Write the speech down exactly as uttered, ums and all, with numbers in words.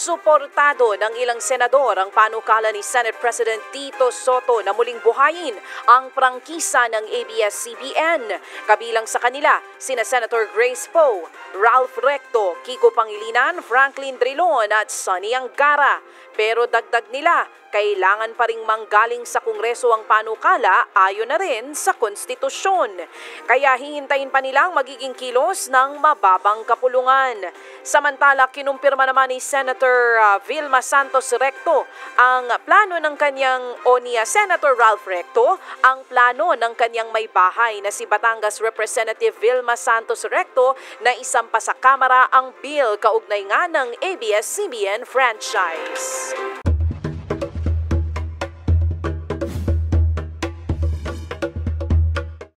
Suportado ng ilang senador ang panukala ni Senate President Tito Soto na muling buhayin ang prangkisa ng A B S C B N. Kabilang sa kanila, sina Senator Grace Poe, Ralph Recto, Kiko Pangilinan, Franklin Drilon at Sonny Angara. Pero dagdag nila, kailangan pa ring manggaling sa Kongreso ang panukala ayon na rin sa konstitusyon. Kaya hihintayin pa nilang magiging kilos ng mababang kapulungan. Samantala, kinumpirma naman ni Senator uh, Vilma Santos Recto ang plano ng kanyang o niya Senator Ralph Recto ang plano ng kanyang may bahay na si Batangas Representative Vilma Santos Recto na isampa sa Kamara ang bill kaugnay nga ng A B S C B N franchise.